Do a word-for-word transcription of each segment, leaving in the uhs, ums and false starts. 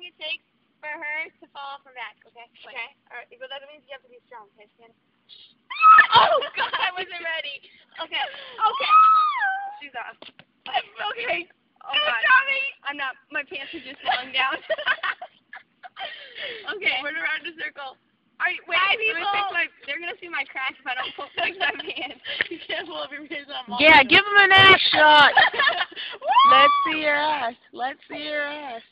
long it takes for her to fall off her back, okay? Wait. Okay. Alright, but that means you have to be strong, okay? Stand. Oh, God, I wasn't ready. Okay. Okay. She's off. Okay. Oh, God. I'm not. My pants are just falling down. Okay. Run around the circle. Alright, wait. Hi, Let me people. fix my, they're going to see my crack if I don't pull, fix my pants. You can't pull up your pants on. Yeah, give him an ass shot. Let's see your ass. Let's see your ass.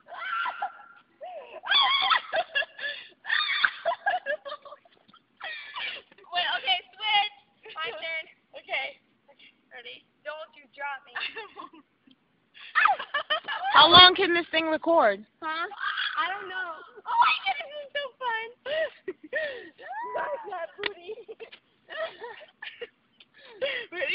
Wait, okay, switch. My turn. Okay. Okay. Ready? Don't you drop me. How long can this thing record? Huh? I don't know. Oh my goodness, this is so fun. That's that booty. Ready?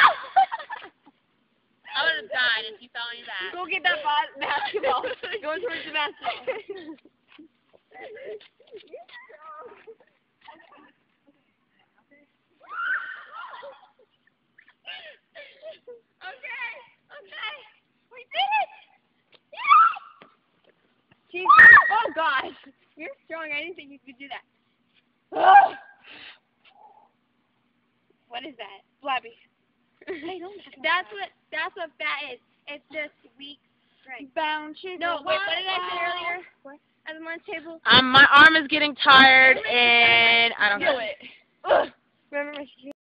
I would have died if you fell on your back. Go get that ba- basketball. Go towards the basketball. Okay, okay. We did it! Jesus. Oh gosh. You're strong. I didn't think you could do that. What is that? Blabby. Hey, don't that's what that's what fat is. It's just weak strength. Bound sugar. No, wait, what did I say earlier? What? At the lunch table? Um, my arm is getting tired, and I don't Do know. it. Ugh. Remember my